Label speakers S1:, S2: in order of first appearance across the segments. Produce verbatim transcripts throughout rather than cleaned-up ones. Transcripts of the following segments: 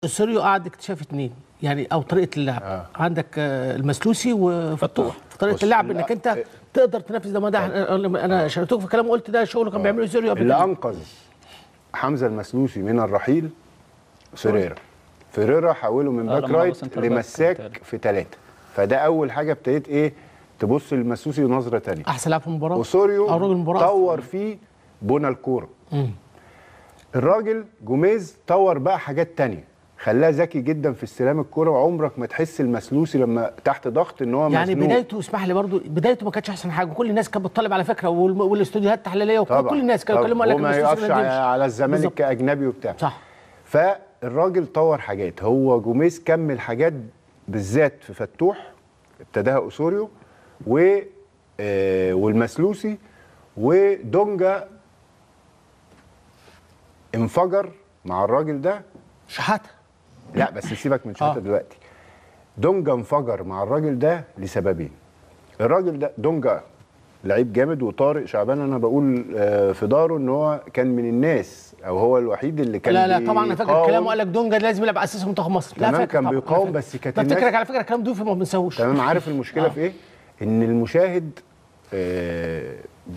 S1: سوريو قعد اكتشاف اتنين يعني او طريقه اللعب. آه. عندك المسلوسي وفتوح في طريقه اللعب انك انت تقدر تنافس. ده ما ده انا شاركتك في كلام وقلت ده شغله كان بيعمله سوريو
S2: اللي انقذ حمزه المسلوسي من الرحيل. فيريرا فيريرا حوله من باك رايت لمساك في ثلاثه، فده اول حاجه ابتديت ايه تبص للمسلوسي نظره ثانيه.
S1: احسن لاعب في المباراه
S2: وسوريو طور فيه بنى الكوره. الراجل جوميز طور بقى حاجات ثانيه، خلاه ذكي جدا في استلام الكوره، وعمرك ما تحس المسلوسي لما تحت ضغط ان هو
S1: يعني
S2: مزنوق.
S1: بدايته اسمح لي برضو بدايته ما كانتش احسن حاجه، وكل الناس كانت بتطالب على فكره، والاستوديوهات التحليليه وكل الناس كانوا يتكلموا قال لك
S2: ما يقفش على الزمالك كاجنبي وبتاع.
S1: صح.
S2: فالراجل طور حاجات، هو جوميز كمل حاجات بالذات في فتوح ابتداها اوسوريو و آه والمسلوسي، ودونجا انفجر مع الراجل ده.
S1: شحاته
S2: لا بس سيبك من شحاته. آه. دلوقتي دونجا انفجر مع الراجل ده لسببين. الراجل ده دونجا لعيب جامد، وطارق شعبان انا بقول في داره ان هو كان من الناس او هو الوحيد اللي كان
S1: لا لا طبعا انا فاكر كلامه، قال لك دونجا لازم يلعب اساسي منتخب مصر. لا
S2: فاكر كان بيقاوم، بس كانت
S1: الناس بفتكرك على فكره كلام ضيوفي ما بنساهوش.
S2: تمام. عارف المشكله آه. في ايه؟ ان المشاهد آه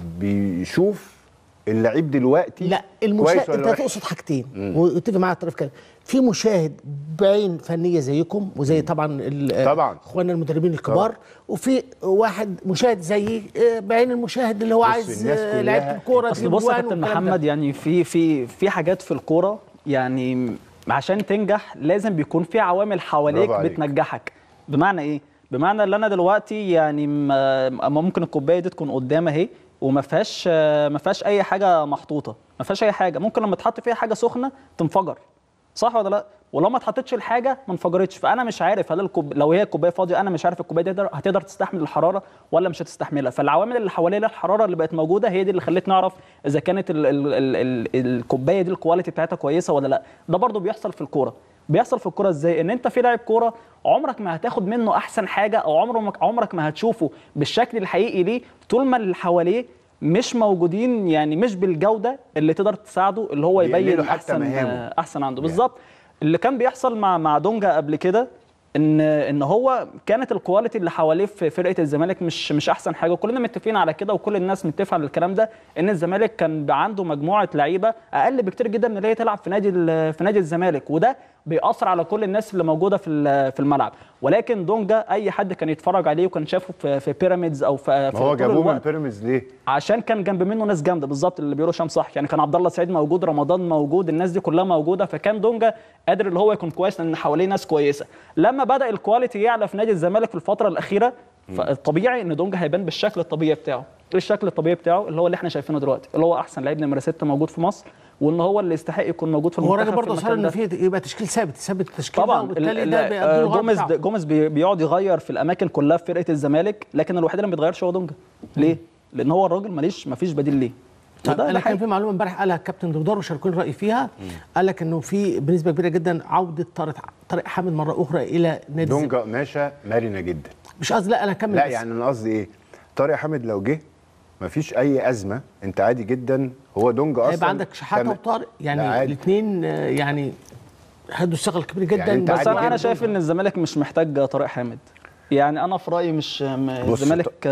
S2: بيشوف اللعيب دلوقتي.
S1: لا المشاهد انت تقصد حاجتين واتفق معايا الطرف كده. في مشاهد بعين فنيه زيكم وزي طبعا
S2: طبعا
S1: اخواننا المدربين الكبار طبعا. وفي واحد مشاهد زيي بعين المشاهد اللي هو عايز لعيبه الكوره.
S3: اصل بص يا كابتن محمد، يعني في في في حاجات في الكوره يعني عشان تنجح لازم بيكون في عوامل حواليك بتنجحك. بمعنى ايه؟ بمعنى ان انا دلوقتي يعني ممكن الكوبايه دي تكون قدام اهي وما فيهاش ما فيهاش اي حاجه محطوطه، ما فيهاش اي حاجه، ممكن لما تحط فيها حاجه سخنه تنفجر، صح ولا لا؟ ولو ما اتحطتش الحاجه ما انفجرتش. فانا مش عارف هل الكوب... لو هي الكوبايه فاضيه انا مش عارف الكوبايه دي هتقدر تستحمل الحراره ولا مش هتستحملها. فالعوامل اللي حواليها الحراره اللي بقت موجوده هي دي اللي خلت نعرف اذا كانت ال... ال... ال... ال... الكوبايه دي الكواليتي بتاعتها كويسه ولا لا. ده برضو بيحصل في الكوره. بيحصل في الكوره ازاي؟ ان انت في لاعب كوره عمرك ما هتاخد منه احسن حاجه، او عمرك عمرك ما هتشوفه بالشكل الحقيقي ليه طول ما اللي حواليه مش موجودين، يعني مش بالجوده اللي تقدر تساعده اللي هو يبين احسن احسن عنده. بالظبط اللي كان بيحصل مع مع دونجا قبل كده، ان ان هو كانت الكواليتي اللي حواليه في فرقه الزمالك مش مش احسن حاجه، وكلنا متفقين على كده وكل الناس متفقه على الكلام ده، ان الزمالك كان عنده مجموعه لعيبه اقل بكتير جدا من اللي هي تلعب في نادي في نادي الزمالك، وده بيأثر على كل الناس اللي موجوده في في الملعب. ولكن دونجا اي حد كان يتفرج عليه وكان شافه في, في بيراميدز او في, في
S2: هو جابوه من بيراميدز ليه؟
S3: عشان كان جنب منه ناس جامده. بالظبط اللي بيقولوا هشام صح، يعني كان عبد الله السعيد موجود، رمضان موجود، الناس دي كلها موجوده، فكان دونجا قادر اللي هو يكون كويس لان حواليه ناس كويسه. لما بدا الكواليتي يعلى في نادي الزمالك في الفتره الاخيره، فالطبيعي ان دونجا هيبان بالشكل الطبيعي بتاعه. ايه الشكل الطبيعي بتاعه؟ اللي هو اللي احنا شايفينه دلوقتي، اللي هو احسن لعيب نمره ستة موجود في مصر، وان هو اللي يستحق يكون موجود في المنتخب.
S1: هو الراجل برضه اصر ان في يبقى تشكيل ثابت ثابت التشكيل
S3: طبعا.
S1: وبالتالي ده
S3: جوميز جوميز بيقعد يغير في الاماكن كلها في فرقه الزمالك، لكن الوحيد اللي ما بيتغيرش هو دونجا. ليه؟ لان هو الراجل ماليش ما فيش بديل ليه.
S1: طب انا كان في معلومه امبارح قالها الكابتن دودار وشاركوني رايي فيها. قال لك انه في بنسبه كبيره جدا عوده طارق طارق حامد مره اخرى الى نادي
S2: دونجا ماشى مرنه جدا.
S1: مش قصدي لا انا اكمل.
S2: لا يعني انا قصدي ايه؟ طارق حامد لو جه مفيش اي ازمه، انت عادي جدا. هو دونجا اصلا
S1: هيبقى عندك شحاته وطارق يعني الاثنين يعني هدوا الثقل كبير جدا.
S3: يعني بس انا انا شايف ان الزمالك مش محتاج طارق حامد. يعني انا في رايي مش الزمالك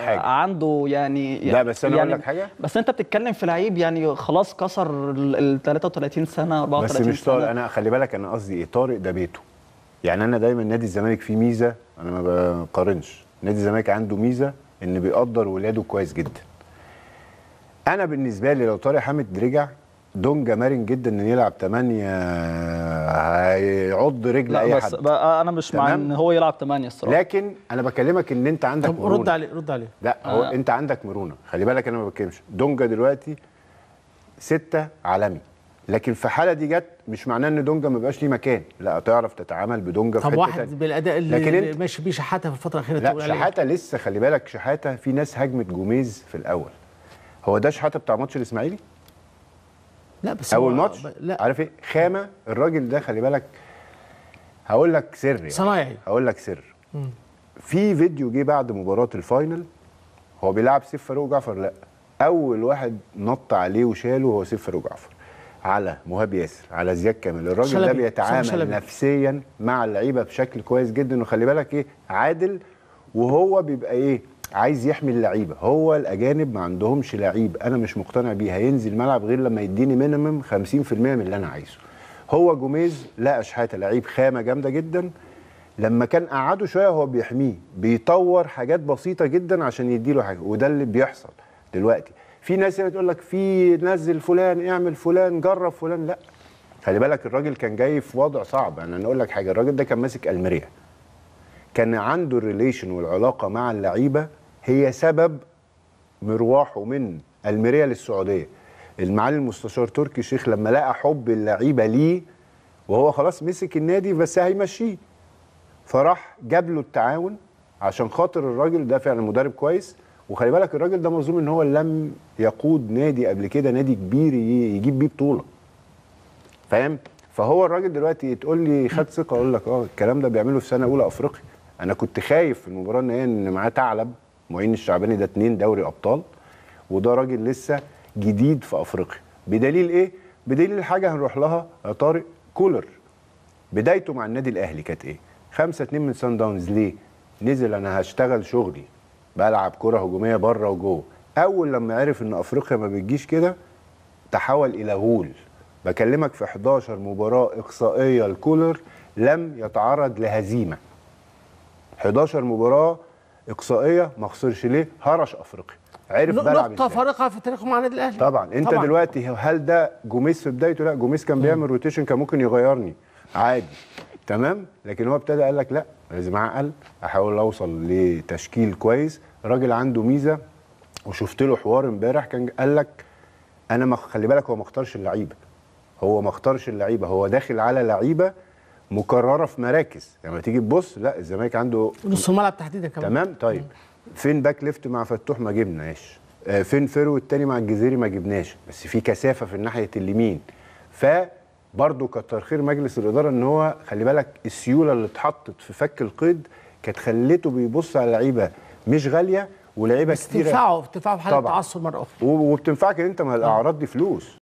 S3: عنده يعني
S2: لا بس انا
S3: يعني
S2: اقول لك حاجه،
S3: بس انت بتتكلم في لعيب يعني خلاص كسر ال ثلاثة وثلاثين سنه أربعة وثلاثين
S2: بس مش طارق. انا خلي بالك انا قصدي ايه، طارق ده بيته. يعني انا دايما نادي الزمالك فيه ميزه، انا ما بقارنش، نادي الزمالك عنده ميزه ان بيقدر ولاده كويس جدا. انا بالنسبه لي لو طارق حامد رجع، دونجا مرن جدا ان يلعب ثمانية، هيعض رجل اي
S3: بس
S2: حد.
S3: بقى انا مش مع ان هو يلعب ثمانية الصراحه،
S2: لكن انا بكلمك ان انت عندك
S1: طب مرونه. رد عليه رد عليه
S2: لا هو آه. انت عندك مرونه. خلي بالك انا ما بتكلمش دونجا دلوقتي ستة عالمي، لكن في حاله دي جت مش معناه ان دونجا ما بقاش ليه مكان، لا تعرف تتعامل بدونجا في
S1: حته. طب واحد بالاداء اللي ماشي بيه شحاته في الفتره الاخيره
S2: لا شحاته لسه. خلي بالك شحاته في ناس هاجمت جوميز في الاول. هو ده شحاته بتاع ماتش الاسماعيلي؟
S1: لا بس
S2: اول ماتش لا. عارف ايه خامه الراجل ده. خلي بالك هقول لك سر يعني.
S1: صنايعي.
S2: هقول لك سر. مم. في فيديو جه بعد مباراه الفاينل، هو بيلعب سيف فاروق جعفر. لا اول واحد نط عليه وشاله هو سيف فاروق جعفر. على مهاب ياسر، على زياد كامل، الراجل
S1: شلبي.
S2: ده بيتعامل
S1: شلبي.
S2: نفسيا مع اللعيبه بشكل كويس جدا، وخلي بالك ايه عادل، وهو بيبقى ايه عايز يحمي اللعيبه. هو الاجانب ما عندهمش لعيب انا مش مقتنع بيه هينزل الملعب غير لما يديني مينيمم خمسين في المية من اللي انا عايزه. هو جوميز لا اشحاته لعيب خامه جامده جدا، لما كان قعده شويه هو بيحميه، بيطور حاجات بسيطه جدا عشان يديله حاجه، وده اللي بيحصل دلوقتي. في ناس تقول لك في نزل فلان، اعمل فلان، جرب فلان، لا خلي بالك الراجل كان جاي في وضع صعب. انا اقول لك حاجه، الراجل ده كان ماسك الميريا، كان عنده الريليشن والعلاقه مع اللعيبه هي سبب مروحه من الميريا للسعوديه. المعالي المستشار تركي الشيخ لما لقى حب اللعيبه ليه وهو خلاص مسك النادي بس هيمشيه، فراح جاب له التعاون عشان خاطر الراجل ده فعلا مدرب كويس. وخلي بالك الراجل ده مظلوم ان هو لم يقود نادي قبل كده، نادي كبير يجيب بيه بطوله، فاهم؟ فهو الراجل دلوقتي تقول لي خد ثقه، اقول لك اه الكلام ده بيعمله في سنه اولى افريقيا. انا كنت خايف في المباراه النهائيه ان معاه ثعلب معين الشعباني، ده اتنين دوري ابطال، وده راجل لسه جديد في افريقيا. بدليل ايه؟ بدليل حاجه هنروح لها يا طارق، كولر بدايته مع النادي الاهلي كانت ايه؟ خمسة اتنين من سان داونز. ليه؟ نزل انا هشتغل شغلي، بلعب كره هجوميه بره وجوه. اول لما عرف ان افريقيا ما بتجيش كده تحول الى غول. بكلمك في حداشر مباراه اقصائيه الكولر لم يتعرض لهزيمه. حداشر مباراه اقصائيه ما خسرش. ليه؟ هرش افريقيا، عرف بلعب
S1: نقطه فارقه في تاريخه مع النادي الاهلي.
S2: طبعا انت طبعًا. دلوقتي هل ده جوميز في بدايته؟ لا، جوميز كان بيعمل روتيشن، كان ممكن يغيرني عادي تمام، لكن هو ابتدى قال لك لا لازم اعقل، احاول اوصل لتشكيل كويس. الراجل عنده ميزه، وشفت له حوار امبارح كان قال لك انا ما خلي بالك هو ما اختارش اللعيبه، هو ما اختارش اللعيبه، هو داخل على لعيبه مكرره في مراكز. لما يعني تيجي تبص لا الزمالك عنده
S1: نص الملعب تحديدا كمان
S2: تمام. طيب م. فين باك ليفت مع فتوح؟ ما جبناش. آه فين فيرو التاني مع الجزيري؟ ما جبناش، بس في كثافه في الناحيه اليمين. ف برضه كتر خير مجلس الاداره ان هو خلي بالك السيوله اللي اتحطت في فك القيد كانت خليته بيبص على لعيبه مش غاليه ولعيبه كتيره
S1: بتنفعه بتنفعه في حاله تعثر مره اخرى،
S2: وبتنفعك ان انت ما الاعراض دي فلوس.